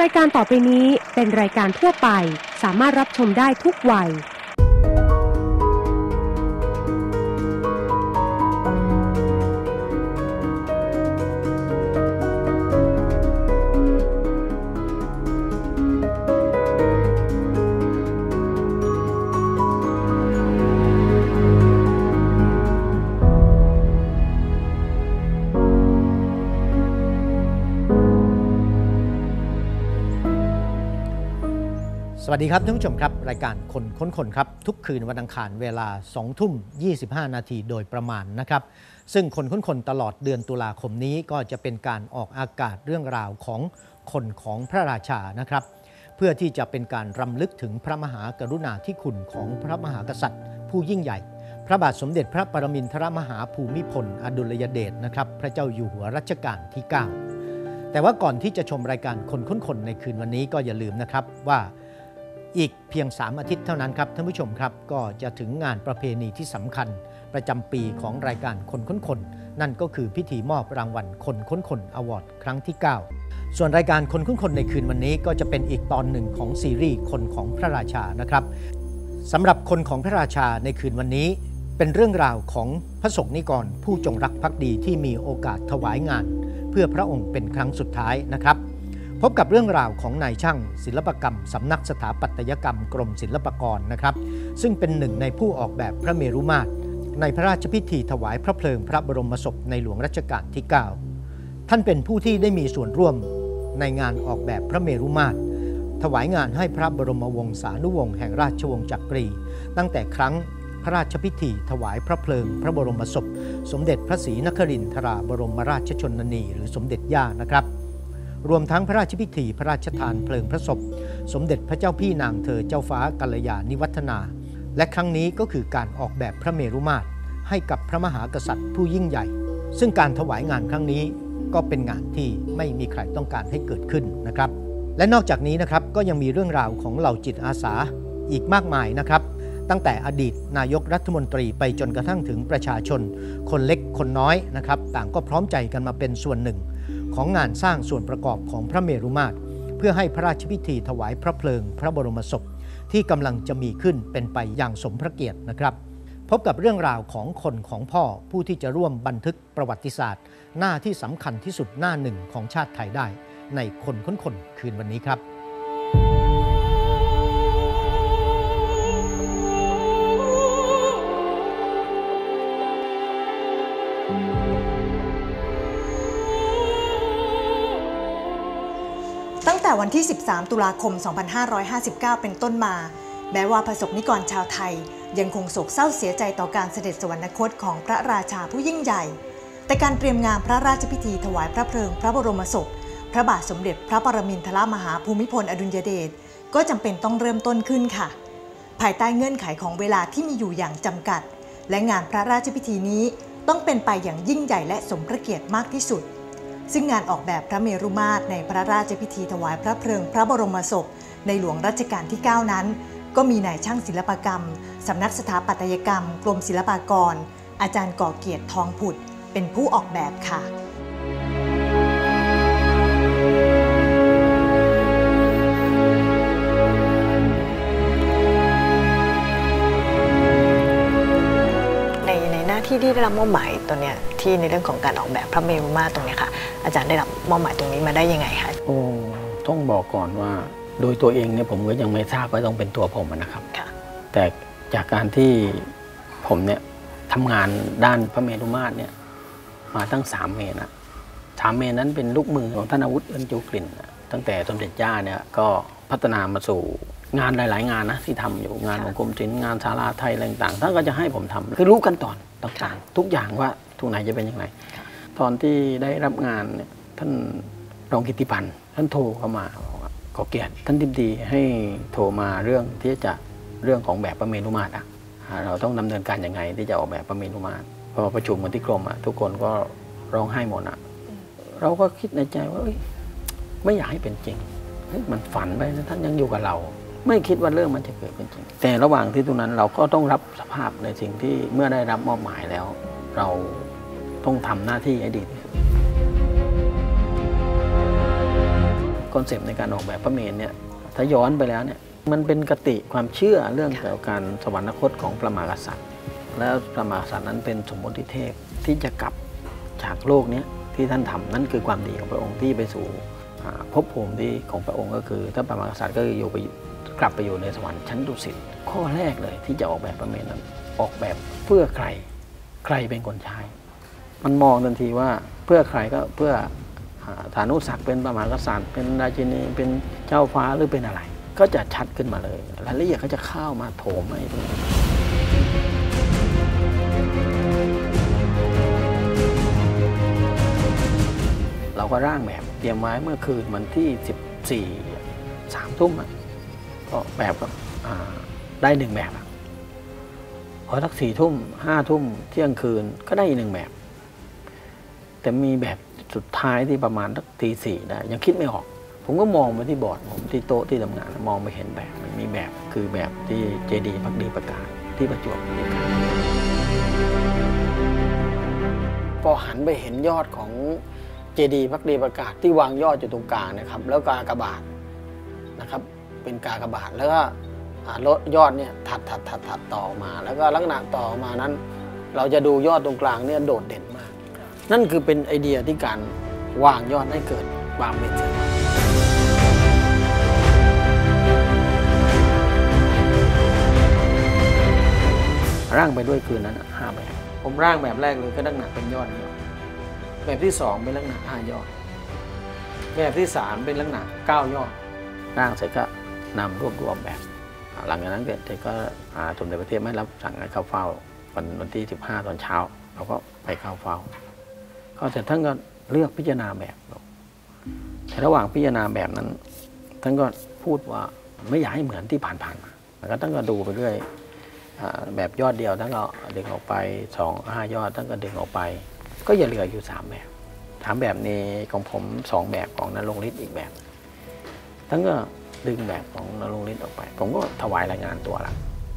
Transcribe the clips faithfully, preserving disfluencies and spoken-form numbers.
ายการต่อไปนี้เป็นรายการทั่วไปสามารถรับชมได้ทุกวัยสวัสดีครับท่านผู้ชมครับรายการคนค้นคนครับทุกคืนวันอังคารเวลาสองทุ่มยี่สิบห้านาทีโดยประมาณนะครับซึ่งคนค้นคนตลอดเดือนตุลาคมนี้ก็จะเป็นการออกอากาศเรื่องราวของคนของพระราชานะครับเพื่อที่จะเป็นการรำลึกถึงพระมหากรุณาธิคุณของพระมหากษัตริย์ผู้ยิ่งใหญ่พระบาทสมเด็จพระปรมินทรมหาภูมิพลอดุลยเดชนะครับพระเจ้าอยู่หัวรัชกาลที่เก้าแต่ว่าก่อนที่จะชมรายการคนค้นคนในคืนวันนี้ก็อย่าลืมนะครับว่าอีกเพียงสามอาทิตย์เท่านั้นครับท่านผู้ชมครับก็จะถึงงานประเพณีที่สำคัญประจำปีของรายการคนค้นคนนั่นก็คือพิธีมอบรางวัลคนค้นคนอวอร์ดครั้งที่เก้าส่วนรายการคนค้นคนในคืนวันนี้ก็จะเป็นอีกตอนหนึ่งของซีรีส์คนของพระราชานะครับสำหรับคนของพระราชาในคืนวันนี้เป็นเรื่องราวของพระสงฆ์นิกรผู้จงรักภักดีที่มีโอกาสถวายงานเพื่อพระองค์เป็นครั้งสุดท้ายนะครับพบกับเรื่องราวของนายช่างศิลปกรรมสำนักสถาปัตยกรรมกรมศิลปากรนะครับซึ่งเป็นหนึ่งในผู้ออกแบบพระเมรุมาตรในพระราชพิธีถวายพระเพลิงพระบรมศพในหลวงรัชกาลที่เก้าท่านเป็นผู้ที่ได้มีส่วนร่วมในงานออกแบบพระเมรุมาตรถวายงานให้พระบรมวงศานุวงศ์แห่งราชวงศ์จักรีตั้งแต่ครั้งพระราชพิธีถวายพระเพลิงพระบรมศพสมเด็จพระศรีนครินทราบรมราชชนนีหรือสมเด็จย่านะครับรวมทั้งพระราชพิธีพระราชทานเพลิงพระศพสมเด็จพระเจ้าพี่นางเธอเจ้าฟ้ากัลยาณิวัฒนาและครั้งนี้ก็คือการออกแบบพระเมรุมาตรให้กับพระมหากษัตริย์ผู้ยิ่งใหญ่ซึ่งการถวายงานครั้งนี้ก็เป็นงานที่ไม่มีใครต้องการให้เกิดขึ้นนะครับและนอกจากนี้นะครับก็ยังมีเรื่องราวของเหล่าจิตอาสาอีกมากมายนะครับตั้งแต่อดีตนายกรัฐมนตรีไปจนกระทั่งถึงประชาชนคนเล็กคนน้อยนะครับต่างก็พร้อมใจกันมาเป็นส่วนหนึ่งของงานสร้างส่วนประกอบของพระเมรุมาตรเพื่อให้พระราชพิธีถวายพระเพลิงพระบรมศพที่กำลังจะมีขึ้นเป็นไปอย่างสมพระเกียรตินะครับพบกับเรื่องราวของคนของพ่อผู้ที่จะร่วมบันทึกประวัติศาสตร์หน้าที่สำคัญที่สุดหน้าหนึ่งของชาติไทยได้ในคนค้นคนคืนวันนี้ครับตั้งแต่วันที่ สิบสาม ตุลาคม สองพันห้าร้อยห้าสิบเก้า เป็นต้นมาแม้ว่าประสบนิกรชาวไทยยังคงโศกเศร้าเสียใจต่อการเสด็จสวรรคตของพระราชาผู้ยิ่งใหญ่แต่การเตรียมงานพระราชพิธีถวายพระเพลิงพระบรมศพพระบาทสมเด็จพระปรมินทรมหาภูมิพลอดุลยเดชก็จำเป็นต้องเริ่มต้นขึ้นค่ะภายใต้เงื่อนไขของเวลาที่มีอยู่อย่างจำกัดและงานพระราชพิธีนี้ต้องเป็นไปอย่างยิ่งใหญ่และสมพระเกียรติมากที่สุดซึ่งงานออกแบบพระเมรุมาตรในพระราชพิธีถวายพระเพลิงพระบรมศพในหลวงรัชกาลที่เก้านั้นก็มีนายช่างศิลปกรรมสำนักสถาปัตยกรรมกรมศิลปากรอาจารย์ก่อเกียรติทองผุดเป็นผู้ออกแบบค่ะในในหน้าที่ที่ได้รับมอบหมายตัวเนี้ยที่ในเรื่องของการออกแบบพระเมรุมาตรตรงนี้ค่ะอาจารย์ได้รับมอบหมายตรงนี้มาได้ยังไงคะโอ้ต้องบอกก่อนว่าโดยตัวเองเนี่ยผมก็ยังไม่ทราบว่าต้องเป็นตัวผมนะครับแต่จากการที่ผมเนี่ยทำงานด้านพระเมรุมาตรเนี่ยมาตั้งสามเมตรนะสามเมตรนั้นเป็นลูกมือของท่านอาวุธเอิญจูกลิ่นตั้งแต่สมเด็จย่าเนี่ยก็พัฒนามาสู่งานหลายๆงานนะที่ทำอยู่งานของกรมศิลป์งานศาลาไทยอะไรต่างๆท่านก็จะให้ผมทำคือรู้ขั้นตอนต่างๆทุกอย่างว่าทุกไหนจะเป็นยังไงตอนที่ได้รับงานเนี่ยท่านรองกิตติพันธ์ท่านโทรเข้ามาขอเกียรติท่านทิบดีให้โทรมาเรื่องที่จะเรื่องของแบบพระเมรุมาตรอ่ะเราต้องดำเนินการยังไงที่จะออกแบบพระเมรุมาตรพอประชุมกันที่กรมอ่ะทุกคนก็ร้องไห้หมดอ่ะเราก็คิดในใจว่าไม่อยากให้เป็นจริงมันฝันไปนะท่านยังอยู่กับเราไม่คิดว่าเรื่องมันจะเกิดเป็นจริงแต่ระหว่างที่ตรงนั้นเราก็ต้องรับสภาพในสิ่งที่เมื่อได้รับมอบหมายแล้วเราต้องทำหน้าที่ให้ดีที่สุดคอนเซปต์ในการออกแบบพระเมรุเนี่ยถ้าย้อนไปแล้วเนี่ยมันเป็นคติความเชื่อเรื่องเกี่ยวกับการสวรรคตของพระมหากษัตริย์แล้วพระมหากษัตริย์นั้นเป็นสมมติเทพที่จะกลับจากโลกนี้ที่ท่านทำนั่นคือความดีของพระองค์ที่ไปสู่ภพภูมิที่ของพระองค์ก็คือถ้าพระมหากษัตริย์ก็อยู่ไปกลับไปอยู่ในสวรรค์ชั้นดุสิตข้อแรกเลยที่จะออกแบบพระเมรุนั้นออกแบบเพื่อใครใครเป็นคนใช้มันมองทันทีว่าเพื่อใครก็เพื่อฐานุศักดิ์เป็นพระมหากษัตริย์เป็นราชินีเป็นเจ้าฟ้าหรือเป็นอะไรก็จะชัดขึ้นมาเลยรายละเอียดเขาจะเข้ามาโถมให้ตรงนี้เราก็ร่างแบบเตรียมไว้เมื่อคืนวันที่สิบสี่ สามทุ่มก็แบบก็ได้หนึ่งแบบพอสักสี่ทุ่มห้าทุ่มเที่ยงคืนก็ได้อีกหนึ่งแบบแต่มีแบบสุดท้ายที่ประมาณสักตีสี่ได้ยังคิดไม่ออกผมก็มองไปที่บอร์ดผมที่โต๊ะที่ทำงานมองไปเห็นแบบมันมีแบบคือแบบที่เจดีย์ภักดีประกาศที่ประจวบคีรีขันธ์พอหันไปเห็นยอดของเจดีย์ภักดีประกาศที่วางยอดอยู่ตรงกลางนะครับแล้วกากบาทนะครับเป็นกากบาทแล้วก็ลดยอดเนี่ยถัดถัดถัดถัดต่อมาแล้วก็ลักษณะต่อมานั้นเราจะดูยอดตรงกลางเนี่ยโดดเด่นมากนั่นคือเป็นไอเดียที่การวางยอดให้เกิดความเป็นศิลปะร่างไปด้วยคืนนั้นห้าแบบผมร่างแบบแรกเลยก็ลักษณะเป็นยอดนี้แบบที่สองเป็นลักษณะห้ายอดแบบที่สามเป็นลักษณะเก้ายอดร่างเสร็จก็นำรวบรวมแบบหลังจากนั้นเด็กก็สมเด็จพระเทพไม่รับสั่งให้เข้าเฝ้าวันวันที่สิบห้าตอนเช้าเราก็ไปเข้าเฝ้าก็เสร็จท่านก็เลือกพิจารณาแบบแต่ระหว่างพิจารณาแบบนั้นท่านก็พูดว่าไม่อยากให้เหมือนที่ผ่านๆมาแล้วก็ท่านก็ดูไปเรื่อยแบบยอดเดียวท่านก็ดึงออกไปสองห้ายอดท่านก็ดึงออกไปก็อย่าเหลืออยู่สามแบบสามแบบนี้ของผมสองแบบของนรงฤทธิ์อีกแบบท่านก็ดึงแบบของนรงฤทธิ์ออกไปผมก็ถวายรายงานตัวละ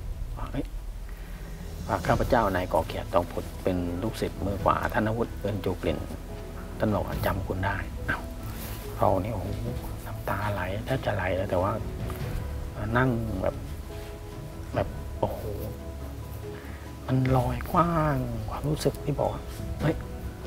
ว่าข้าพเจ้านายก่อเกียรติทองผุดเป็นลูกศิษย์มือขวาท่านอาวุธเป็นจูกลิ่นท่านบอกจำคุณได้เรานี่โอ้โหน้ำตาไหลแทบจะไหลแล้วแต่ว่านั่งแบบแบบโอ้โหมันลอยกว้างความรู้สึกที่บอกเฮ้ย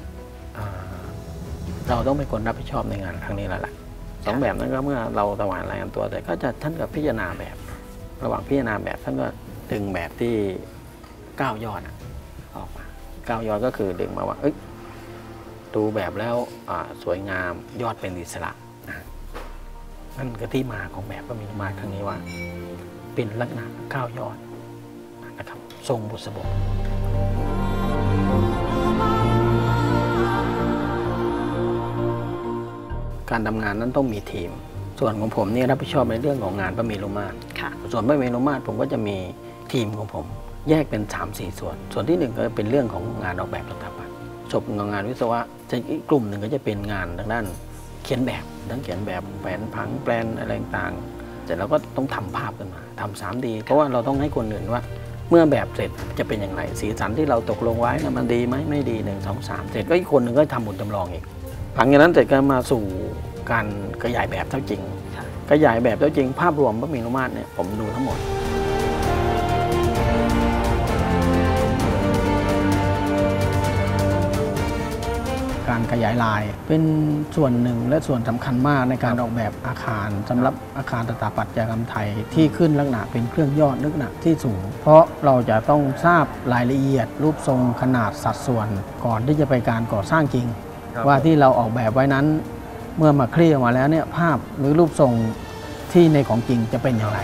เราต้องเป็นคนรับผิดชอบในงานครั้งนี้แล้วแหละสองแบบนั้นก็เมื่อเราถวายรายงานตัวแต่ก็จะท่านก็พิจารณาแบบระหว่างพิจารณาแบบท่านก็ดึงแบบที่เก้ายอดออกมาเก้ายอดก็คือดึงมาว่าเอ้ยดูแบบแล้วสวยงามยอดเป็นอิสระนั่นก็ที่มาของแบบก็มีมาครั้งนี้ว่าเป็นลักษณะเก้ายอดนะครับทรงบุษบกการทำงานนั้นต้องมีทีมส่วนของผมนี่รับผิดชอบในเรื่องของงานพระเมรุมาตรส่วนพระเมรุมาตรผมก็จะมีทีมของผมแยกเป็น สามสี่ ส่วนส่วนที่หนึ่งก็เป็นเรื่องของงานออกแบบสถาปัตย์จบงานวิศวะอีกกลุ่มหนึ่งก็จะเป็นงานทางด้านเขียนแบบทั้งเขียนแบบแผนผังแปลนอะไรต่างๆแต่เราก็ต้องทำภาพกันมาทำ สามดี เพราะว่าเราต้องให้คนอื่นว่าเมื่อแบบเสร็จจะเป็นอย่างไรสีสันที่เราตกลงไว้นะมันดีไหมไม่ดีหนึ่งสองสามเสร็จก็อีกคนหนึ่งก็ทำหุ่นจำลองอีกหลังจากนั้นเสร็จก็มาสู่การขยายแบบเท่าจริงขยายแบบเท่าจริงภาพรวมพระเมรุมาตรเนี่ยผมดูทั้งหมดการขยายลายเป็นส่วนหนึ่งและส่วนสำคัญมากในการออกแบบอาคารสำหรับอาคารสถาปัตยกรรมไทยที่ขึ้นลักษณะเป็นเครื่องยอดลักษณะที่สูงเพราะเราจะต้องทราบรายละเอียดรูปทรงขนาดสัดส่วนก่อนที่จะไปการก่อสร้างจริงว่าที่เราออกแบบไว้นั้นเมื่อมาเคลียร์มาแล้วเนี่ยภาพหรือรูปทรงที่ในของจริงจะเป็นอย่างไร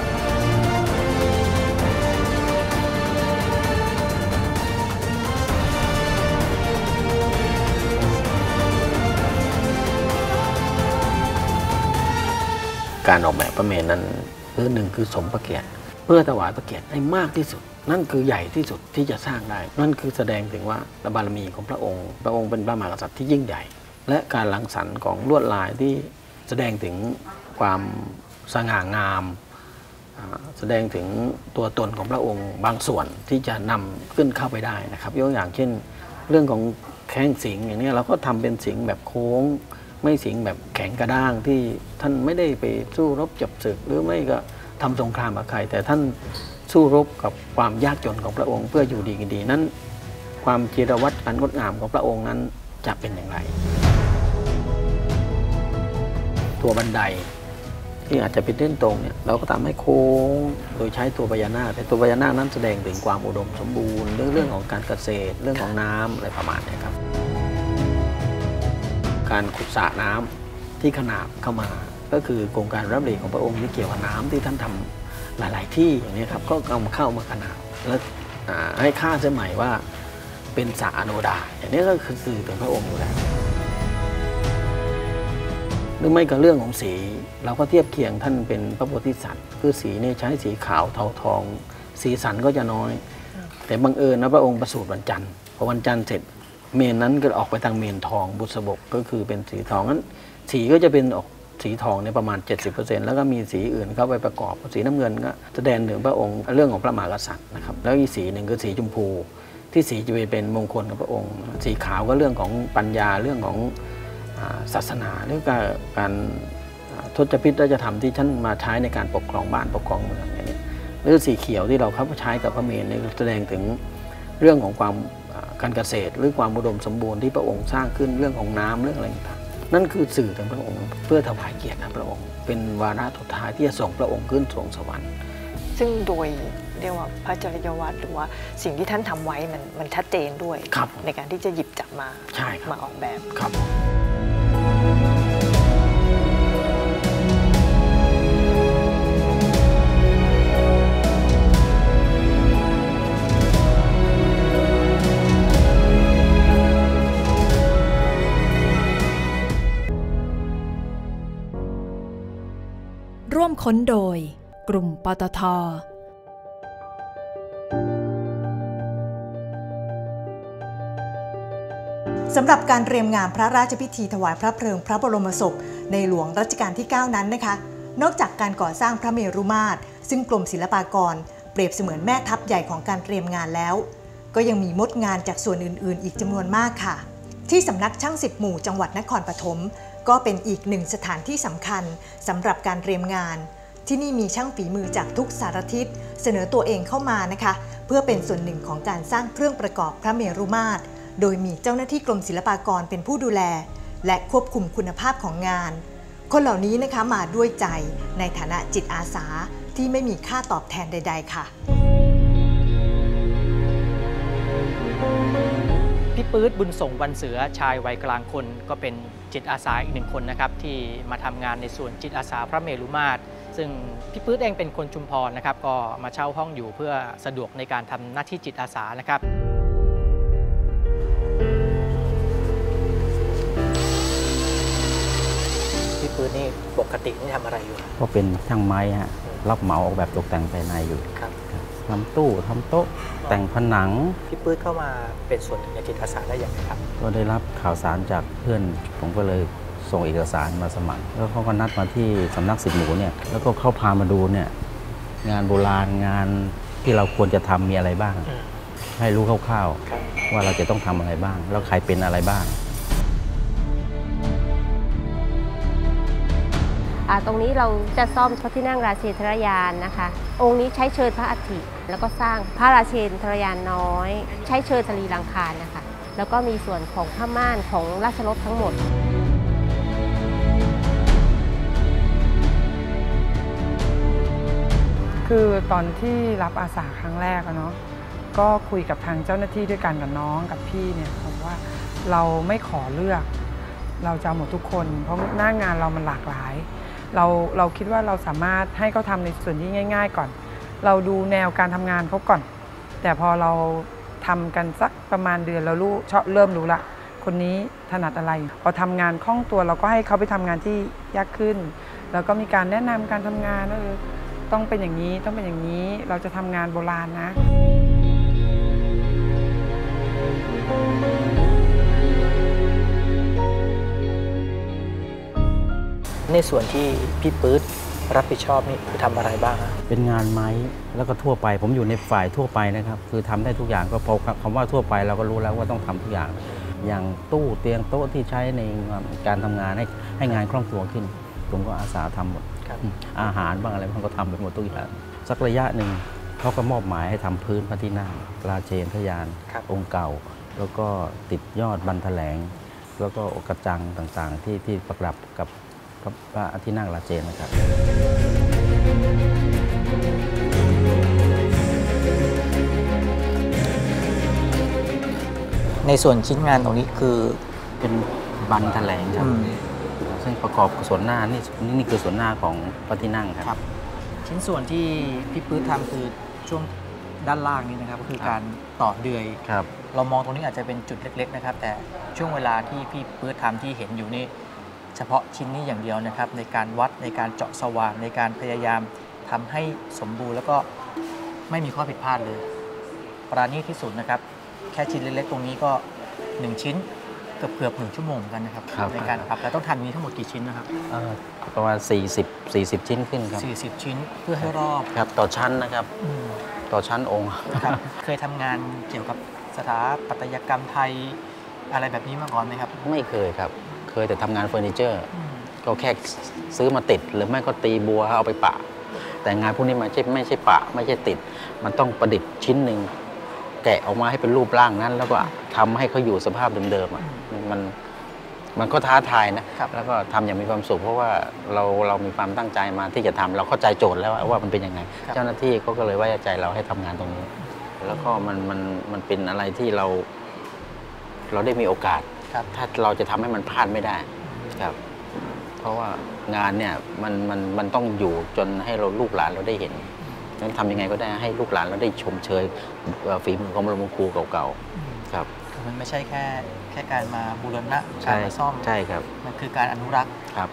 การออกแบบพระเมรุนั้นคือหนึ่งคือสมพระเกียรติเพื่อถวายพระเกียรติให้มากที่สุดนั่นคือใหญ่ที่สุดที่จะสร้างได้นั่นคือแสดงถึงว่าบารมีของพระองค์พระองค์เป็นพระมหากษัตริย์ที่ยิ่งใหญ่และการรังสรรค์ของลวดลายที่แสดงถึงความสง่างามแสดงถึงตัวตนของพระองค์บางส่วนที่จะนำขึ้นเข้าไปได้นะครับยกตัวอย่างเช่นเรื่องของแข้งสิงห์อย่างนี้เราก็ทำเป็นสิงห์แบบโค้งไม่สิงแบบแข็งกระด้างที่ท่านไม่ได้ไปสู้รบจับศึกหรือไม่ก็ทำสงครามกับใครแต่ท่านสู้รบกับความยากจนของพระองค์เพื่ออยู่ดีกินดีนั้นความจิรวัตรอันงดงามของพระองค์นั้นจะเป็นอย่างไรตัวบันไดที่อาจจะเป็นเส้นตรงเนี่ยเราก็ทำให้โค้งโดยใช้ตัวพญานาคแต่ตัวพญานาคนั้นแสดงถึงความอุดมสมบูรณ์เรื่องเรื่องของการเกษตรเรื่องของน้ำอะไรประมาณนี้ครับการขุดสระน้ำที่ขนาบเข้ามาก็คือโครงการรับรีของพระองค์ที่เกี่ยวกับน้ำที่ท่านทำหลายๆที่อย่างนี้ครับก็เอามาเข้ามาขนาบแล้วให้ค่าสมัยว่าเป็นสระอโนดาอย่างนี้ก็คือสื่อถึงพระองค์อยู่แล้วหรือไม่ก็เรื่องของสีเราก็เทียบเคียงท่านเป็นพระโพธิสัตว์คือสีนี่ใช้สีขาวเทาทองสีสันก็จะน้อยแต่บังเอิญนะพระองค์ประสูติวันจันทร์พอวันจันทร์เสร็จเมนนั้นก็ออกไปทางเมนทองบุษบกก็คือเป็นสีทองนั้นสีก็จะเป็นออกสีทองในประมาณ เจ็ดสิบเปอร์เซ็นต์ แล้วก็มีสีอื่นเข้าไปประกอบสีน้ำเงินก็แสดงถึงพระองค์เรื่องของพระมหากษัตริย์นะครับแล้วอีกสีหนึ่งคือสีชมพูที่สีจะเป็นมงคลกับพระองค์สีขาวก็เรื่องของปัญญาเรื่องของศาสนาหรือการการทศพิธราชธรรมที่ท่านมาใช้ในการปกครองบ้านปกครองเมืองอย่างนี้หรือสีเขียวที่เราเข้าไปใช้กับพระเมรุนี่แสดงถึงเรื่องของความการเกษตรหรือความอุดมสมบูรณ์ที่พระองค์สร้างขึ้นเรื่องของน้ำเรื่องอะไรต่างๆนั่นคือสื่อถึงพระองค์เพื่อถวายเกียรติพระองค์เป็นวาระสุดท้ายที่จะส่งพระองค์ขึ้นสวงสวรรค์ซึ่งโดยเรียกว่าพระจริยวัตรหรือว่าสิ่งที่ท่านทำไว้มันมันชัดเจนด้วยในการที่จะหยิบจับมามาออกแบบครับร่วมค้นโดยกลุ่มปตท. สำหรับการเตรียมงานพระราชพิธีถวายพระเพลิงพระบรมศพในหลวงรัชกาลที่ เก้า นั้นนะคะนอกจากการก่อสร้างพระเมรุมาตรซึ่งกรมศิลปากรเปรียบเสมือนแม่ทัพใหญ่ของการเตรียมงานแล้วก็ยังมีมดงานจากส่วนอื่นๆอีกจำนวนมากค่ะที่สำนักช่างสิบหมู่จังหวัดนครปฐมก็เป็นอีกหนึ่งสถานที่สำคัญสำหรับการเตรียมงานที่นี่มีช่างฝีมือจากทุกสารทิศเสนอตัวเองเข้ามานะคะเพื่อเป็นส่วนหนึ่งของการสร้างเครื่องประกอบพระเมรุมาตรโดยมีเจ้าหน้าที่กรมศิลปากรเป็นผู้ดูแลและควบคุมคุณภาพของงานคนเหล่านี้นะคะมาด้วยใจในฐานะจิตอาสาที่ไม่มีค่าตอบแทนใดๆค่ะพี่ปื๊ดบุญส่งวันเสือชายวัยกลางคนก็เป็นจิตอาสาอีกหนึ่งคนนะครับที่มาทำงานในส่วนจิตอาสาพระเมรุมาตรซึ่งพี่ปื๊ดเองเป็นคนชุมพรนะครับก็มาเช่าห้องอยู่เพื่อสะดวกในการทำหน้าที่จิตอาสานะครับพี่ปื๊ดนี่ปกตินี่ทำอะไรอยู่ก็เป็นช่างไม้ฮะรับเหมาออกแบบตกแต่งภายในอยู่ทำตู้ทำโต๊ะแต่งผนังพี่ปื๊ดเข้ามาเป็นส่วนหนึ่งในจิตอาสาได้ยังไงครับก็ได้รับข่าวสารจากเพื่อนผมก็เลยส่งเอกสารมาสมัครแล้วเขาก็นัดมาที่สำนักสิบหมู่เนี่ยแล้วก็เข้าพามาดูเนี่ยงานโบราณงานที่เราควรจะทำมีอะไรบ้างให้รู้คร่าวๆว่าเราจะต้องทำอะไรบ้างแล้วใครเป็นอะไรบ้างตรงนี้เราจะซ่อมพระที่นั่งราเชนทรยานนะคะองค์นี้ใช้เชิญพระอัฐิแล้วก็สร้างพระราเชนทรยานน้อยใช้เชิญสรีรังคารนะคะแล้วก็มีส่วนของผ้าม่านของราชรถทั้งหมดคือตอนที่รับอาสาครั้งแรกเนาะก็คุยกับทางเจ้าหน้าที่ด้วยกันกับน้องกับพี่เนี่ยบอกว่าเราไม่ขอเลือกเราจะหมดทุกคนเพราะหน้างานเรามันหลากหลายเราเราคิดว่าเราสามารถให้เขาทำในส่วนที่ง่ายๆก่อนเราดูแนวการทำงานเขาก่อนแต่พอเราทำกันสักประมาณเดือนเรารู้ชอบเริ่มรู้ละคนนี้ถนัดอะไรพอทำงานคล่องตัวเราก็ให้เขาไปทำงานที่ยากขึ้นแล้วก็มีการแนะนำการทำงานว่าต้องเป็นอย่างนี้ต้องเป็นอย่างนี้เราจะทำงานโบราณนะในส่วนที่พี่ปื๊ดรับผิดชอบนี่คือทำอะไรบ้างเป็นงานไม้แล้วก็ทั่วไปผมอยู่ในฝ่ายทั่วไปนะครับคือทำได้ทุกอย่างก็พอคำว่าทั่วไปเราก็รู้แล้วว่าต้องทำทุกอย่างอย่างตู้เตียงโต๊ะที่ใช้ในการทำงานให้ให้งานคล่องตัวขึ้นผมก็อาสาทำหมดอาหารบ้างอะไรบ้างก็ทำไปหมดทุกอย่างสักระยะหนึ่งเขาก็มอบหมายให้ทำพื้นพระที่นั่งราเชนทยานองค์เก่าแล้วก็ติดยอดบรรแถลงแล้วก็กระจังต่างๆที่ที่ประดับกับพระที่นั่งราเชนนะครับในส่วนชิ้นงานตรงนี้คือเป็นบรรแถลงครับซึ่งประกอบส่วนหน้านี่นี่คือส่วนหน้าของพระที่นั่งครับชิ้นส่วนที่พี่ปื๊ดทำคือช่วงด้านล่างนี้นะครับก็คือการต่อเดือยเรามองตรงนี้อาจจะเป็นจุดเล็กๆนะครับแต่ช่วงเวลาที่พี่ปื๊ดทำที่เห็นอยู่นี่เฉพาะชิ้นนี้อย่างเดียวนะครับในการวัดในการเจาะสว่านในการพยายามทำให้สมบูรณ์แล้วก็ไม่มีข้อผิดพลาดเลยปราณีตที่สุดนะครับแค่ชิ้นเล็กๆตรงนี้ก็หนึ่งชิ้นเกือบเกือบหนึ่งชั่วโมงกันนะครับในการปรับแล้วต้องทำนี้ทั้งหมดกี่ชิ้นนะครับประมาณสี่สิบ สี่สิบชิ้นขึ้นครับสี่สิบชิ้นเพื่อให้รอบครับต่อชั้นนะครับต่อชั้นองค์ครับเคยทำงานเกี่ยวกับสถาปัตยกรรมไทยอะไรแบบนี้มาก่อนไหมครับไม่เคยครับเคยแต่ทำงานเฟอร์นิเจอร์ก็แค่ซื้อมาติดหรือไม่ก็ตีบัวเอาไปปะแต่งานพวกนี้มันไม่ใช่ไม่ใช่ปะไม่ใช่ติดมันต้องประดิษฐ์ชิ้นหนึ่งแกะออกมาให้เป็นรูปร่างนั้นแล้วก็ทำให้เขาอยู่สภาพเดิมๆมันมันก็ท้าทายนะแล้วก็ทำอย่างมีความสุขเพราะว่าเราเรามีความตั้งใจมาที่จะทำเราเข้าใจโจทย์แล้วว่ามันเป็นยังไงเจ้าหน้าที่เขาก็เลยไว้ใจเราให้ทำงานตรงนี้แล้วก็มันมันมันเป็นอะไรที่เราเราได้มีโอกาสถ้าเราจะทำให้มันพลาดไม่ได้ครับเพราะว่างานเนี่ยมันมันมันต้องอยู่จนให้เราลูกหลานเราได้เห็นนั้นทำยังไงก็ได้ให้ลูกหลานเราได้ชมเชยฝีมือของบรมครูเก่าๆครับมันไม่ใช่แค่แค่การมาบูรณะการมาซ่อมใช่ครับมันคือการอนุรักษ์ครับ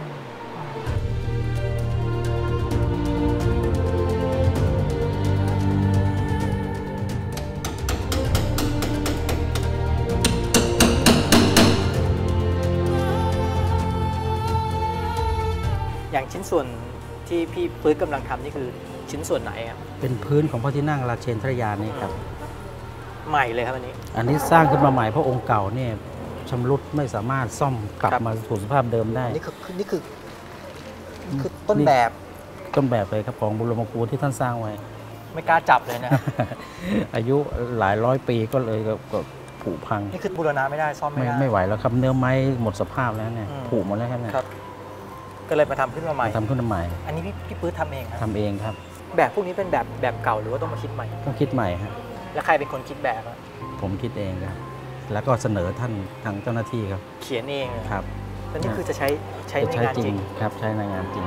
อย่างชิ้นส่วนที่พี่ปื๊ดกำลังทำนี่คือชิ้นส่วนไหนครับเป็นพื้นของพระที่นั่งราเชนทยานนี่ครับใหม่เลยครับอันนี้อันนี้สร้างขึ้นมาใหม่เพราะองค์เก่าเนี่ยชำรุดไม่สามารถซ่อมกลับมาสู่สภาพเดิมได้นี่คือนี่คือคือต้นแบบต้นแบบเลยครับของบรมครูที่ท่านสร้างไว้ไม่กล้าจับเลยนะครับอายุหลายร้อยปีก็เลยก็ผุพังนี่คือบูรณะไม่ได้ซ่อมไม่ได้ไม่ไหวแล้วครับเนื้อไม้หมดสภาพแล้วเนี่ยผุหมดแล้วครับเนี่ยก็เลยมาทำขึ้นมาใหม่ทำขึ้นมาใหม่อันนี้พี่พี่ปื๊ดทำเองครับทำเองครับแบบพวกนี้เป็นแบบแบบเก่าหรือว่าต้องมาคิดใหม่ต้องคิดใหม่ครับแล้วใครเป็นคนคิดแบบผมคิดเองครับแล้วก็เสนอท่านทางเจ้าหน้าที่ครับเขียนเองครับแล้วนี่คือจะใช้ใช้ในงานจริงครับใช้ในงานจริง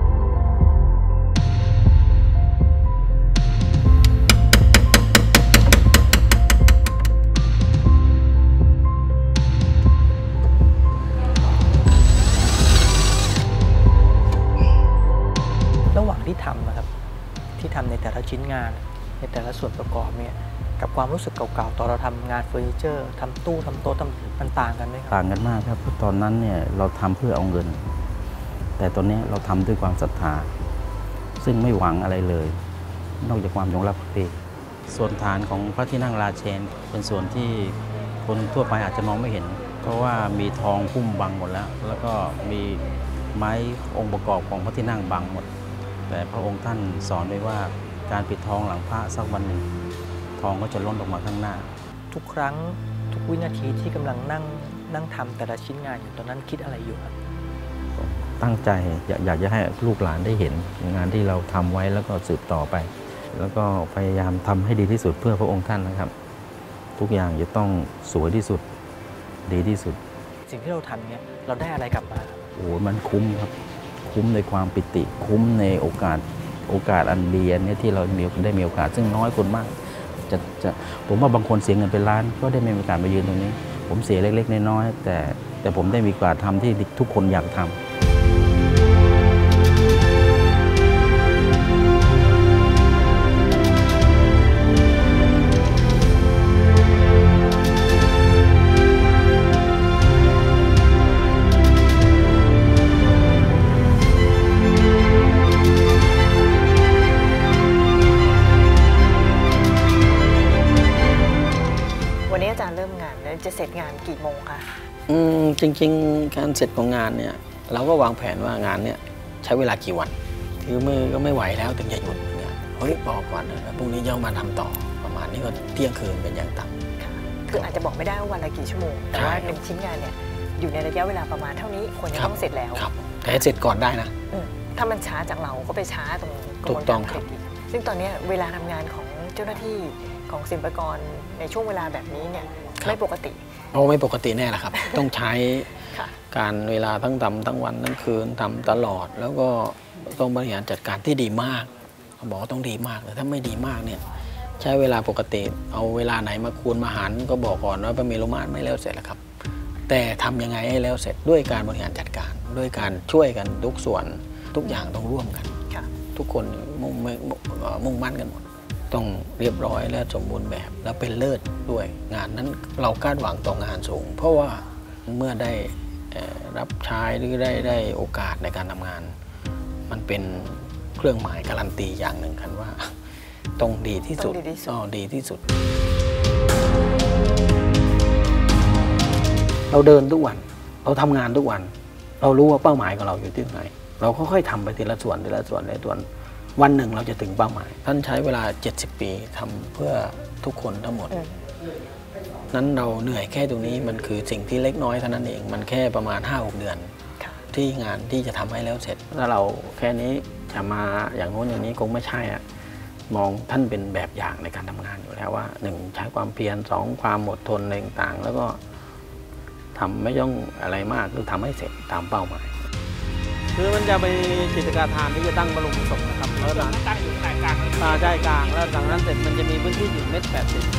ระหว่างที่ทำนะครับที่ทำในแต่ละชิ้นงานในแต่ละส่วนประกอบเนี่ยกับความรู้สึกเก่าๆตอนเราทำงานเฟอร์นิเจอร์ทำตู้ทำโต๊ะมันต่างกันไหมครับต่างกันมากครับตอนนั้นเนี่ยเราทำเพื่อเอาเงินแต่ตอนนี้เราทำด้วยความศรัทธาซึ่งไม่หวังอะไรเลยนอกจากความจงรักภักดีส่วนฐานของพระที่นั่งราเชนเป็นส่วนที่คนทั่วไปอาจจะมองไม่เห็นเพราะว่ามีทองหุ้มบังหมดแล้วแล้วก็มีไม้องค์ประกอบของพระที่นั่งบังหมดแต่พระองค์ท่านสอนไว้ว่าการปิดทองหลังพระสักวันหนึ่งทองก็จะล้นออกมาข้างหน้าทุกครั้งทุกวินาทีที่กำลังนั่งนั่งทำแต่ละชิ้นงานอยู่ตอนนั้นคิดอะไรอยู่ครับตั้งใจอยากจะให้ลูกหลานได้เห็นงานที่เราทำไว้แล้วก็สืบต่อไปแล้วก็พยายามทำให้ดีที่สุดเพื่อพระองค์ท่านนะครับทุกอย่างจะต้องสวยที่สุดดีที่สุดสิ่งที่เราทำเนี่ยเราได้อะไรกลับมาโอ้มันคุ้มครับคุ้มในความปิติคุ้มในโอกาสโอกาสอันดีอันนี้ที่เราได้มีโอกาสซึ่งน้อยคนมากจะจะผมว่าบางคนเสียเงินเป็นล้านก็ได้ไม่มีโอกาสมายืนตรงนี้ผมเสียเล็กๆน้อยๆแต่แต่ผมได้มีโอกาสทำที่ทุกคนอยากทำจะเสร็จงานอืมจริงๆการเสร็จของงานเนี่ยเราก็วางแผนว่างานเนี่ยใช้เวลากี่วันถือมือก็ไม่ไหวแล้วถึงจะหยุดเนี่ยเฮ้ยพอก่อนนะพรุ่งนี้ย่อมาทำต่อประมาณนี้ก็เที่ยงคืนเป็นอย่างต่ำคืออาจจะบอกไม่ได้ว่าวันละกี่ชั่วโมงแต่ว่าเป็นชิ้นงานเนี่ยอยู่ในระยะเวลาประมาณเท่านี้ควรจะต้องเสร็จแล้วครับแต่เสร็จก่อนได้นะถ้ามันช้าจากเราก็ไปช้าตรงกระบวนการผลิตซึ่งตอนนี้เวลาทำงานของเจ้าหน้าที่ของศิลปากรในช่วงเวลาแบบนี้เนี่ยไม่ปกติโอ้ไม่ปกติแน่ละครับ ต้องใช้การเวลาทั้งทำทั้งวันทั้งคืนทำตลอดแล้วก็ต้องบริหารจัดการที่ดีมากเขาบอกว่าต้องดีมากแต่ถ้าไม่ดีมากเนี่ยใช้เวลาปกติเอาเวลาไหนมาคูณมาหารก็บอกก่อนว่าพระเมรุมาตรไม่แล้วเสร็จแล้วครับแต่ทำยังไงให้แล้วเสร็จด้วยการบริหารจัดการด้วยการช่วยกันทุกส่วนทุกอย่างต้องร่วมกันทุกคนมุ่งมุ่งมั่นกันหมดต้องเรียบร้อยและสมบูรณ์แบบและเป็นเลิศด้วยงานนั้นเราคาดหวังต่องานสูงเพราะว่าเมื่อได้รับใช้หรือได้ได้โอกาสในการทำงานมันเป็นเครื่องหมายการันตีอย่างหนึ่งกันว่าต้องดีที่สุดอ๋อดีที่สุดเราเดินทุกวันเราทำงานทุกวันเรารู้ว่าเป้าหมายของเราอยู่ที่ไหนเราค่อยๆทำไปทีละส่วนทีละส่วนทีละส่วนวันหนึ่งเราจะถึงเป้าหมายท่านใช้เวลาเจ็ดสิบปีทำเพื่อทุกคนทั้งหมดนั้นเราเหนื่อยแค่ตรงนี้มันคือสิ่งที่เล็กน้อยเท่านั้นเองมันแค่ประมาณ ห้าหก เดือนที่งานที่จะทำให้แล้วเสร็จถ้าเราแค่นี้จะมาอย่างโน้นอย่างนี้คงไม่ใช่อะมองท่านเป็นแบบอย่างในการทำงานอยู่แล้วว่าหนึ่งใช้ความเพียรสองความอดทนอะไรต่างๆแล้วก็ทำไม่ต้องอะไรมากคือทำให้เสร็จตามเป้าหมายคือมันจะไปจิตรกาทานที่จะตั้งบรมศพนะครับแล้วหลังตั้งอยู่ใต้กลางอ่าใช่กลางแล้วหลังนั้นเสร็จมันจะมีพื้นที่อยู่เมตรแปดสิบ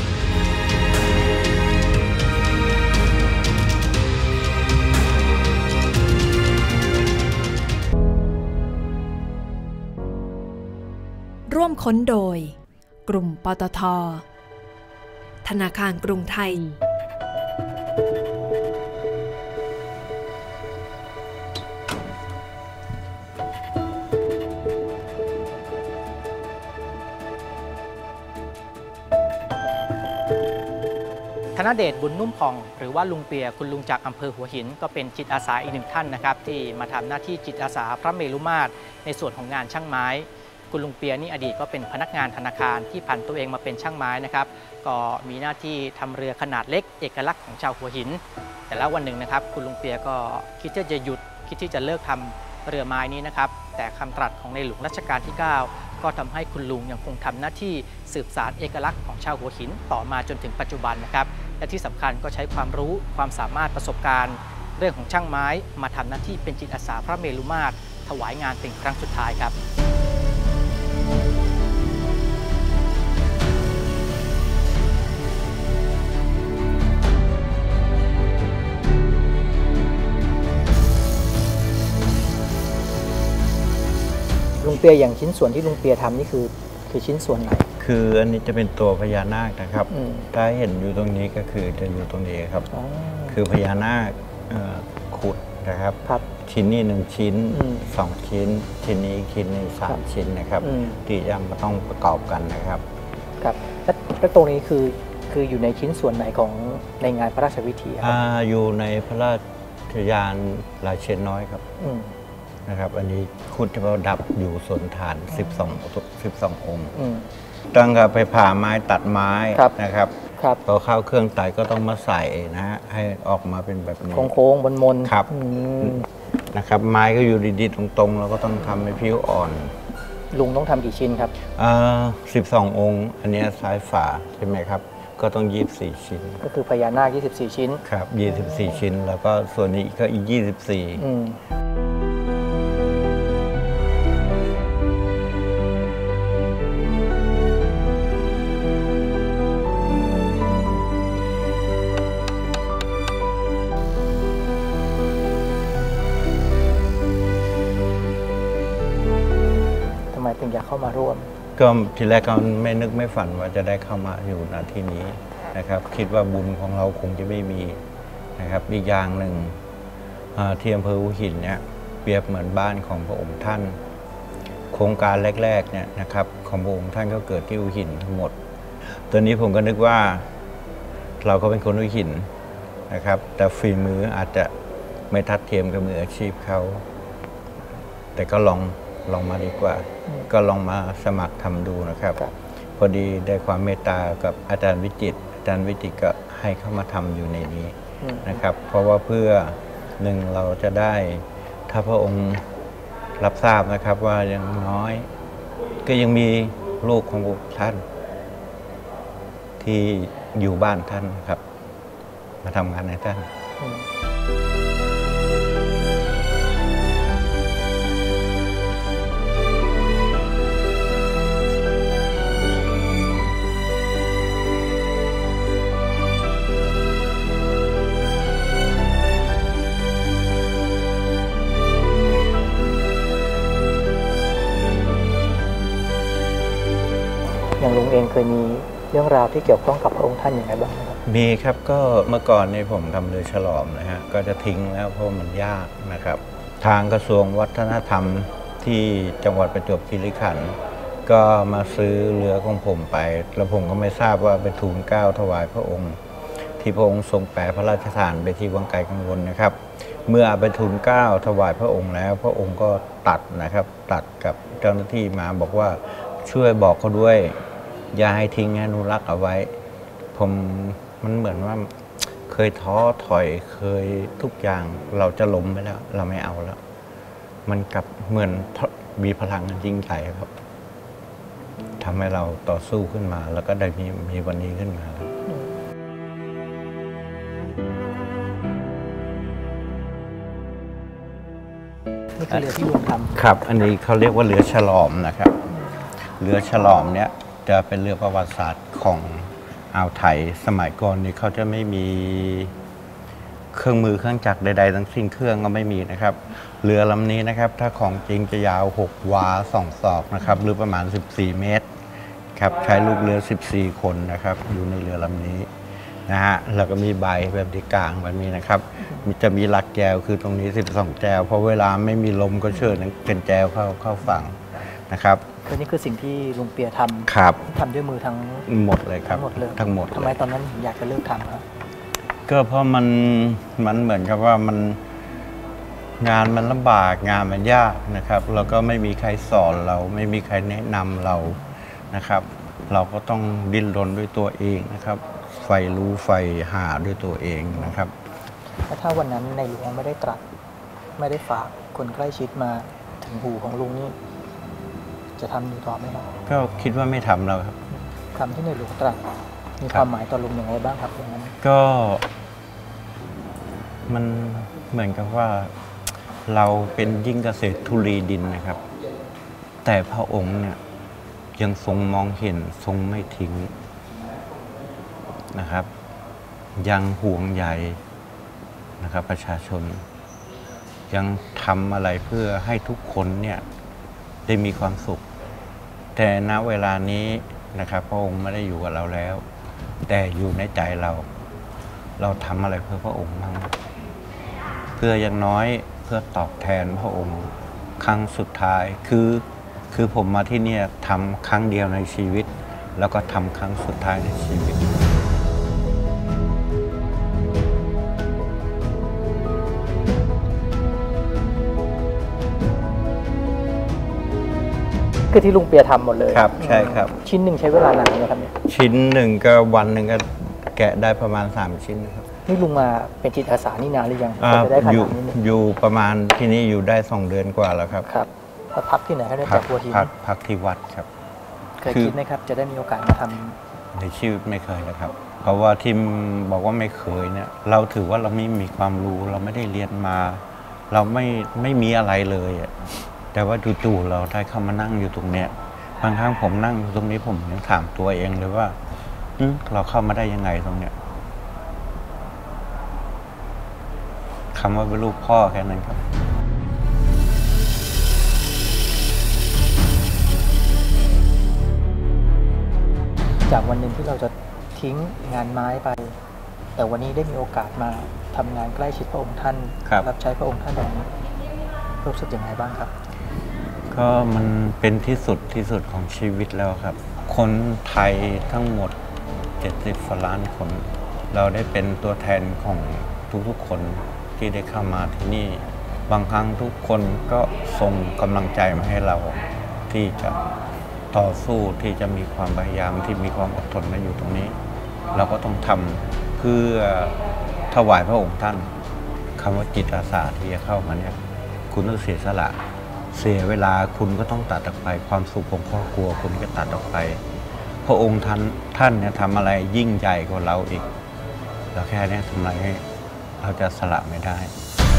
ร่วมค้นโดยกลุ่มปตท.ธนาคารกรุงไทยธนเดชบุญนุ่มผ่องหรือว่าลุงเปียคุณลุงจากอำเภอหัวหินก็เป็นจิตอาสาอีกหนึ่งท่านนะครับที่มาทำหน้าที่จิตอาสาพระเมรุมาตรในส่วนของงานช่างไม้คุณลุงเปียนี่อดีตก็เป็นพนักงานธนาคารที่ผันตัวเองมาเป็นช่างไม้นะครับก็มีหน้าที่ทำเรือขนาดเล็กเอกลักษณ์ของชาวหัวหินแต่แล้ววันหนึ่งนะครับคุณลุงเปียก็คิดที่จะหยุดคิดที่จะเลิกทำเรือไม้นี้นะครับแต่คำตรัสของในหลวงรัชกาลที่เก้าก็ทำให้คุณลุงยังคงทำหน้าที่สืบสานเอกลักษณ์ของชาวหัวหินต่อมาจนถึงปัจจุบันนะครับและที่สำคัญก็ใช้ความรู้ความสามารถประสบการณ์เรื่องของช่างไม้มาทำหน้าที่เป็นจิตอาสาพระเมรุมาตรถวายงานเป็นครั้งสุดท้ายครับลุงเปียอย่างชิ้นส่วนที่ลุงเปียทำนี่คือคือชิ้นส่วนไหนคืออันนี้จะเป็นตัวพญานาคนะครับถ้าเห็นอยู่ตรงนี้ก็คือจะอยู่ตรงนี้ครับคือพญานาคขุดนะครับชิ้นนี้หนึ่งชิ้นสองชิ้นชิ้นนี้ชิ้นนี้สามชิ้นนะครับที่ยังมาต้องประกอบกันนะครับครับแล้วตรงนี้คือคืออยู่ในชิ้นส่วนไหนของในงานพระราชพิธีครับอยู่ในพระราชยานราเชนน้อยครับนะครับอันนี้ขุดจะประดับอยู่ส่วนฐานสิบสอง สิบสององค์ตั้งกับไปผ่าไม้ตัดไม้นะครับพอเข้าเครื่องไต่ก็ต้องมาใส่นะฮะให้ออกมาเป็นแบบนี้โค้งๆมนๆครับนะครับไม้ก็อยู่ดีๆตรงๆเราก็ต้องทำให้ผิวอ่อนลุงต้องทำกี่ชิ้นครับสิบสององค์อันนี้ซ้ายฝาใช่ไหมครับก็ต้องยี่สิบสี่ชิ้นก็คือพญานาคยี่สิบสี่ชิ้นครับยี่สิบสี่ชิ้นแล้วก็ส่วนนี้ก็อีกยี่สิบสี่ถึงอยากเข้ามาร่วมก็ทีแรกก็ไม่นึกไม่ฝันว่าจะได้เข้ามาอยู่ณที่นี้นะครับคิดว่าบุญของเราคงจะไม่มีนะครับอีกอย่างหนึ่งที่อำเภอหัวหินเนี่ยเปรียบเหมือนบ้านของพระองค์ท่านโครงการแรกๆเนี่ยนะครับของพระองค์ท่านก็เกิดที่หัวหินทั้งหมดตอนนี้ผมก็นึกว่าเราก็เป็นคนหัวหินนะครับ แต่ฝีมืออาจจะไม่ทัดเทียมกับมืออาชีพเขาแต่ก็ลองลองมาดีกว่าก็ลองมาสมัครทำดูนะครับพอดีได้ความเมตตากับอาจารย์วิจิตรอาจารย์วิจิตรก็ให้เข้ามาทำอยู่ในนี้นะครับเพราะว่าเพื่อหนึ่งเราจะได้ถ้าพระองค์รับทราบนะครับว่ายังน้อยก็ยังมีลูกของท่านที่อยู่บ้านท่านครับมาทำงานให้ท่านอย่างลุงเองเคยมีเรื่องราวที่เกี่ยวข้องกับพระองค์ท่านอย่างไรบ้างครับมีครับก็เมื่อก่อนนี่ผมทำเรือฉลอมนะฮะก็จะทิ้งแล้วเพราะมันยากนะครับทางกระทรวงวัฒนธรรมที่จังหวัดประจวบคีรีขันธ์ก็มาซื้อเรือของผมไปแล้วผมก็ไม่ทราบว่าไปทูลเกล้าถวายพระองค์ที่พระองค์ทรงแปรพระราชทานไปที่วังไกลกังวลนะครับเมื่อไปทูลเกล้าถวายพระองค์แล้วพระองค์ก็ตัดนะครับตัดกับเจ้าหน้าที่มาบอกว่าช่วยบอกเขาด้วยอย่าให้ทิ้งอนุรักษ์เอาไว้ผมมันเหมือนว่าเคยท้อถอยเคยทุกอย่างเราจะล้มไปแล้วเราไม่เอาแล้วมันกลับเหมือนมีพลังยิ่งใหญ่ครับทำให้เราต่อสู้ขึ้นมาแล้วก็ได้มีมีวันนี้ขึ้นมาครับนี่คือเรือที่ลุงทำครับอันนี้เขาเรียกว่าเรือฉลอมนะครับเรือฉลอมเนี้ยจะเป็นเรือประวัติศาสตร์ของอ่าวไทยสมัยก่อนนี่เขาจะไม่มีเครื่องมือเครื่องจักรใดๆทั้งสิ้นเครื่องก็ไม่มีนะครับเรือลำนี้นะครับถ้าของจริงจะยาวหกวาสองศอกนะครับหรือประมาณสิบสี่เมตรครับใช้ลูกเรือสิบสี่คนนะครับอยู่ในเรือลำนี้นะฮะแล้วก็มีใบแบบที่กลางแบบนี้นะครับจะมีหลักแจวคือตรงนี้สิบสองแจวเพราะเวลาไม่มีลมก็เชิญเป็นแจวเข้าเข้าฝั่งนะครับตัวนี้คือสิ่งที่ลุงเปียทำครับทำด้วยมือทั้งหมดเลยครับทั้งหมดเลยทั้งหมดทำไมตอนนั้นอยากจะเลิกทำครับก็เพราะมันมันเหมือนกับว่ามันงานมันลำบากงานมันยากนะครับแล้วก็ไม่มีใครสอนเราไม่มีใครแนะนำเรานะครับเราก็ต้องดิ้นรนด้วยตัวเองนะครับไฟรู้ไฟหาด้วยตัวเองนะครับถ้าวันนั้นในหลวงไม่ได้ตรัสไม่ได้ฝากคนใกล้ชิดมาถึงหูของลุงนี่จะทำอยู่ต่อไหมครับก็คิดว่าไม่ทำแล้วครับคำที่ในหลวงตรัสมีความหมายต่อลุงอย่างไรบ้างครับอย่างนั้นก็มันเหมือนกับว่าเราเป็นยิ่งเกษตรธุรีดินนะครับแต่พระองค์เนี่ยยังทรงมองเห็นทรงไม่ทิ้งนะครับยังห่วงใยนะครับประชาชนยังทำอะไรเพื่อให้ทุกคนเนี่ยได้มีความสุขแต่ณเวลานี้นะครับพระองค์ไม่ได้อยู่กับเราแล้วแต่อยู่ในใจเราเราทำอะไรเพื่อพระองค์บ้างเพื่ออย่างน้อยเพื่อตอบแทนพระองค์ครั้งสุดท้ายคือคือผมมาที่นี่ทำครั้งเดียวในชีวิตแล้วก็ทำครั้งสุดท้ายในชีวิตคือที่ลุงเปียทำหมดเลยครับใช่ครับชิ้นหนึ่งใช้เวลานานไหมครับเนี่ยชิ้นหนึ่งก็วันหนึ่งก็แกะได้ประมาณสามชิ้นครับนี่ลุงมาเป็นจิตอาสานี่นานหรือยังจะได้ขนาดนี้อยู่ประมาณที่นี่อยู่ได้สองเดือนกว่าแล้วครับครับพักที่ไหนให้ได้จากบัวหินพักที่วัดครับเคยคิดไหมครับจะได้มีโอกาสมาทำในชีวิตไม่เคยเลยครับเพราะว่าที่บอกว่าไม่เคยเนี่ยเราถือว่าเราไม่มีความรู้เราไม่ได้เรียนมาเราไม่ไม่มีอะไรเลยแต่ว่าจู่ๆเราได้เข้ามานั่งอยู่ตรงเนี้ยบางครั้งผมนั่งอยู่ตรงนี้ผมยังถามตัวเองเลยว่าเราเข้ามาได้ยังไงตรงเนี้ยคำว่าเป็นลูกพ่อแค่นั้นครับจากวันหนึ่งที่เราจะทิ้งงานไม้ไปแต่วันนี้ได้มีโอกาสมาทำงานใกล้ชิดพระองค์ท่านรรับใช้พระองค์ท่านแบบนี้รู้สึกอย่างไรบ้างครับก็มันเป็นที่สุดที่สุดของชีวิตแล้วครับคนไทยทั้งหมดเจ็ดสิบล้านคนเราได้เป็นตัวแทนของทุกๆคนที่ได้เข้ามาที่นี่บางครั้งทุกคนก็ส่งกำลังใจมาให้เราที่จะต่อสู้ที่จะมีความพยายามที่มีความอดทนมาอยู่ตรงนี้เราก็ต้องทำเพื่อถวายพระองค์ท่านคำว่าจิตอาสาที่จะเข้ามาเนี่ยคุณต้องเสียสละเสียเวลาคุณก็ต้องตัดออกไปความสุขของครอบครัวคุณก็ตัดออกไปพระองค์ท่านท่านเนี่ยทำอะไรยิ่งใหญ่กว่าเราอีกเราแค่นี้ทำอะไรให้เราจะสละไม่ได้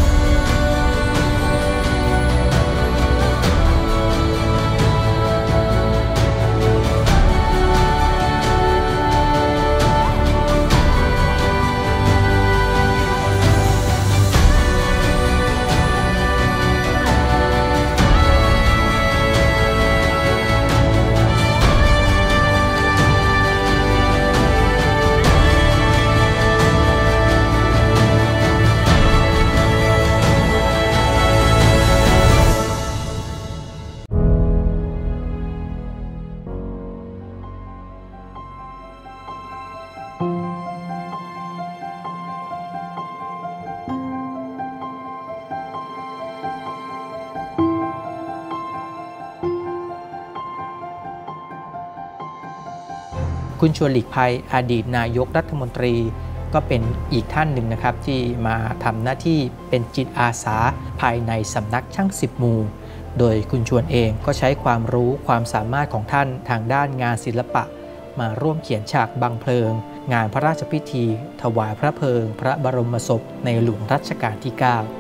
คุณชวนหลีกภัยอดีตนายกรัฐมนตรีก็เป็นอีกท่านหนึ่งนะครับที่มาทำหน้าที่เป็นจิตอาสาภายในสำนักช่างสิบหมู่โดยคุณชวนเองก็ใช้ความรู้ความสามารถของท่านทางด้านงานศิลปะมาร่วมเขียนฉากบังเพลิงงานพระราชพิธีถวายพระเพลิงพระบรมศพในหลวงรัชกาลที่เก้า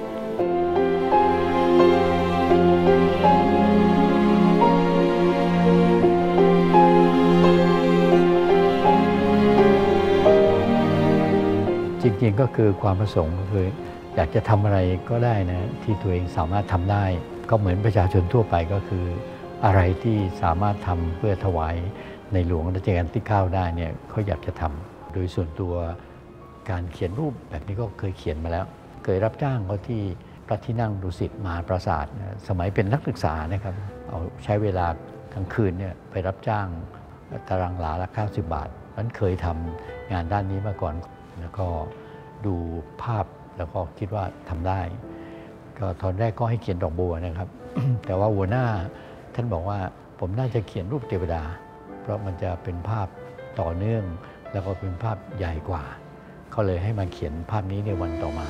จริงๆก็คือความประสงค์ก็คืออยากจะทำอะไรก็ได้นะที่ตัวเองสามารถทำได้ก็เหมือนประชาชนทั่วไปก็คืออะไรที่สามารถทำเพื่อถวายในหลวงรัชกาลที่เก้าได้เนี่ยเขาอยากจะทำโดยส่วนตัวการเขียนรูปแบบนี้ก็เคยเขียนมาแล้วเคยรับจ้างเขาที่พระที่นั่งดุสิตมหาปราสาทสมัยเป็นนักศึกษานะครับเอาใช้เวลากลางคืนเนี่ยไปรับจ้างตารางหลาละเก้าสิบบาทนั้นเคยทำงานด้านนี้มาก่อนแล้วก็ดูภาพแล้วก็คิดว่าทำได้ก็ตอนแรกก็ให้เขียนดอกบัวนะครับ แต่ว่าหัวหน้าท่านบอกว่าผมน่าจะเขียนรูปเทวดาเพราะมันจะเป็นภาพต่อเนื่องแล้วก็เป็นภาพใหญ่กว่าเขาเลยให้มาเขียนภาพนี้ในวันต่อมา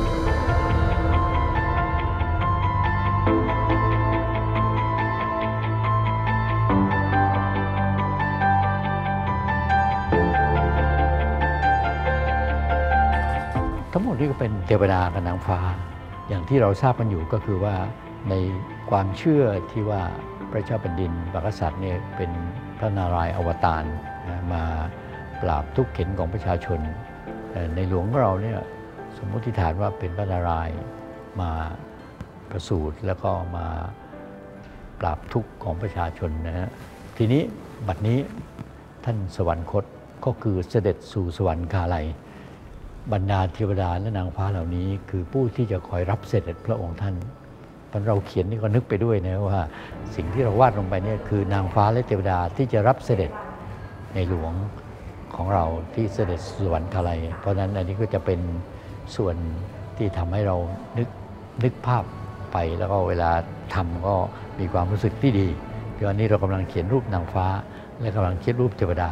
ทั้งหมดนี้ก็เป็นเทวดากับนางฟ้าอย่างที่เราทราบกันอยู่ก็คือว่าในความเชื่อที่ว่าพระเจ้าแผ่นดินพระกษัตริย์เนี่ยเป็นพระนารายณ์อวตารมาปราบทุกข์เข็นของประชาชนในหลวงของเราเนี่ยสมมติฐานว่าเป็นพระนารายณ์มาประสูติแล้วก็มาปราบทุกข์ของประชาชนนะฮะทีนี้บัดนี้ท่านสวรรคตก็คือเสด็จสู่สวรรคาลัยบรรดาเทวดาและนางฟ้าเหล่านี้คือผู้ที่จะคอยรับเสด็จพระองค์ท่านตอนเราเขียนนี่ก็นึกไปด้วยนะว่าสิ่งที่เราวาดลงไปเนี่ยคือนางฟ้าและเทวดาที่จะรับเสด็จในหลวงของเราที่เสด็จสวรรคาลัยเพราะฉะนั้นอันนี้ก็จะเป็นส่วนที่ทำให้เรานึกนึกภาพไปแล้วก็เวลาทำก็มีความรู้สึกที่ดีตอนนี้เรากำลังเขียนรูปนางฟ้าและกำลังเขียนรูปเทวดา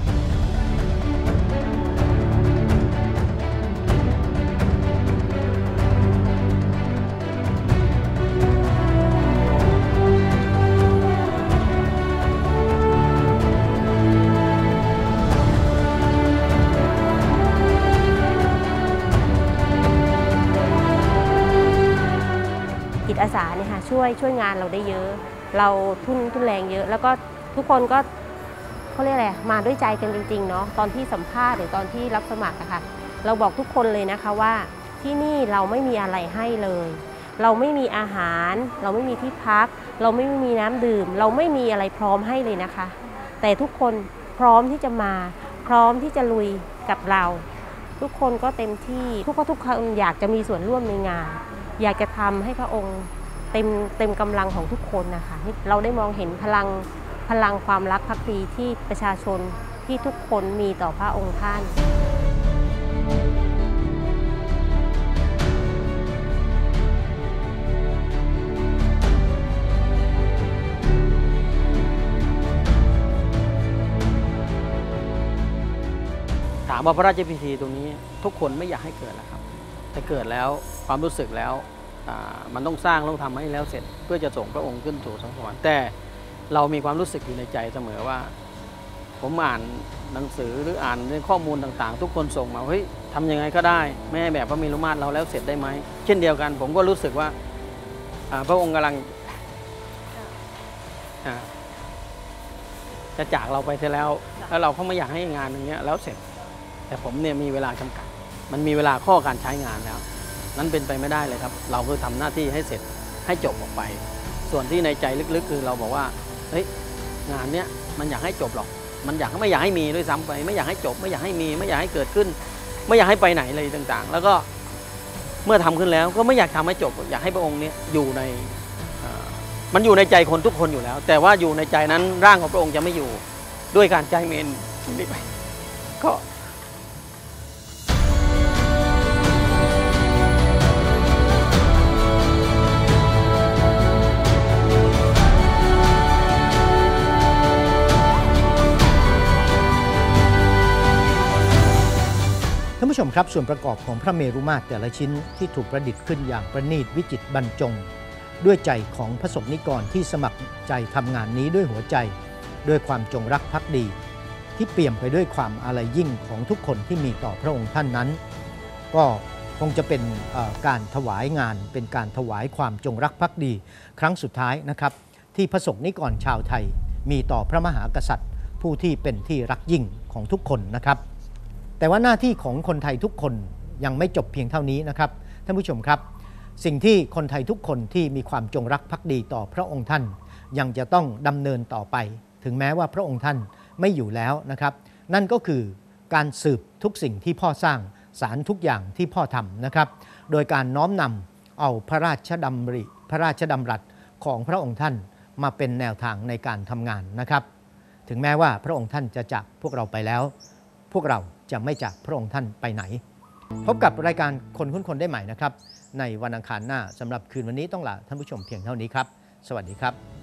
จิตอาสาเนี่ยค่ะช่วยช่วยงานเราได้เยอะเราทุ่นทุ่นแรงเยอะแล้วก็ทุกคนก็เขาเรียกอะไรมาด้วยใจกันจริงๆเนาะตอนที่สัมภาษณ์หรือตอนที่รับสมัครอะค่ะเราบอกทุกคนเลยนะคะว่าที่นี่เราไม่มีอะไรให้เลยเราไม่มีอาหารเราไม่มีที่พักเราไม่มีน้ำดื่มเราไม่มีอะไรพร้อมให้เลยนะคะแต่ทุกคนพร้อมที่จะมาพร้อมที่จะลุยกับเราทุกคนก็เต็มที่ทุกคนทุกคนอยากจะมีส่วนร่วมในงานอยากจะทำให้พระองค์เต็มเต็มกำลังของทุกคนนะคะเราได้มองเห็นพลังพลังความรักภักดีที่ประชาชนที่ทุกคนมีต่อพระองค์ท่านถามว่าพระราชพิธีตรงนี้ทุกคนไม่อยากให้เกิดแล้วครับแต่เกิดแล้วความรู้สึกแล้วมันต้องสร้างต้องทำให้แล้วเสร็จเพื่อจะส่งพระองค์ขึ้นสู่สวรรค์แต่เรามีความรู้สึกอยู่ในใจเสมอว่าผมอ่านหนังสือหรืออ่านในข้อมูลต่างๆทุกคนส่งมาเฮ้ยทำยังไงก็ได้ไม่ให้แบบพระเมรุมาตรเราแล้วเสร็จได้ไหมเช่นเดียวกันผมก็รู้สึกว่าพระองค์กำลังจะจากเราไปเสียแล้วแล้วเราก็ไม่อยากให้งานอย่างเงี้ยแล้วเสร็จแต่ผมเนี่ยมีเวลาจำกัดมันมีเวลาข้อการใช้งานแล้วนั้นเป็นไปไม่ได้เลยครับเราก็ทำหน้าที่ให้เสร็จให้จบออกไปส่วนที่ในใจลึกๆคือเราบอกว่าเฮ้ยงานเนี้ยมันอยากให้จบหรอกมันอยากไม่อยากให้มีด้วยซ้ำไปไม่อยากให้จบไม่อยากให้มีไม่อยากให้เกิดขึ้นไม่อยากให้ไปไหนเลยต่างๆแล้วก็เมื่อทำขึ้นแล้วก็ไม่อยากทำให้จบอยากให้พระองค์เนี่ยอยู่ในมันอยู่ในใจคนทุกคนอยู่แล้วแต่ว่าอยู่ในใจนั้นร่างของพระองค์จะไม่อยู่ด้วยการใจเมนนี่ไปก็ท่านผู้ชมครับส่วนประกอบของพระเมรุมาตรแต่ละชิ้นที่ถูกประดิษฐ์ขึ้นอย่างประณีตวิจิตรบรรจงด้วยใจของพระสงฆ์นิกรที่สมัครใจทำงานนี้ด้วยหัวใจด้วยความจงรักภักดีที่เปี่ยมไปด้วยความอาลัยยิ่งของทุกคนที่มีต่อพระองค์ท่านนั้นก็คงจะเป็นการถวายงานเป็นการถวายความจงรักภักดีครั้งสุดท้ายนะครับที่พระสงฆ์นิกรชาวไทยมีต่อพระมหากษัตริย์ผู้ที่เป็นที่รักยิ่งของทุกคนนะครับแต่ว่าหน้าที่ของคนไทยทุกคนยังไม่จบเพียงเท่านี้นะครับท่านผู้ชมครับสิ่งที่คนไทยทุกคนที่มีความจงรักภักดีต่อพระองค์ท่านยังจะต้องดำเนินต่อไปถึงแม้ว่าพระองค์ท่านไม่อยู่แล้วนะครับนั่นก็คือการสืบทุกสิ่งที่พ่อสร้างสารทุกอย่างที่พ่อทำนะครับโดยการน้อมนำเอาพระราชดำริพระราชดำรัสของพระองค์ท่านมาเป็นแนวทางในการทำงานนะครับถึงแม้ว่าพระองค์ท่านจะจากพวกเราไปแล้วพวกเราจะไม่จากพระองค์ท่านไปไหนพบกับรายการคนคุ้นคนได้ใหม่นะครับในวันอังคารหน้าสำหรับคืนวันนี้ต้องลาท่านผู้ชมเพียงเท่านี้ครับสวัสดีครับ